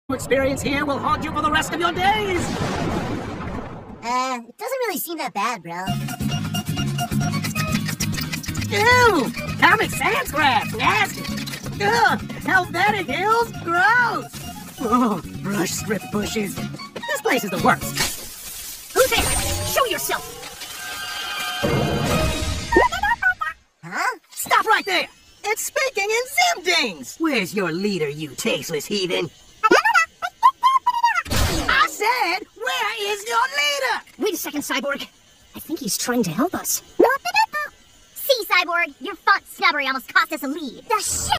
experience here will haunt you for the rest of your days! It doesn't really seem that bad, bro. Ew! Comic Sans crabs! Nasty! Ugh! Helvetic Hills! Gross! Oh, brush strip bushes. This place is the worst. Who's there? Show yourself! Huh? Stop right there! It's speaking in Zimdings! Where's your leader, you tasteless heathen? I said, where is your leader? Wait a second, Cyborg. I think he's trying to help us. See, Cyborg, your font snubbery almost cost us a lead. The shit!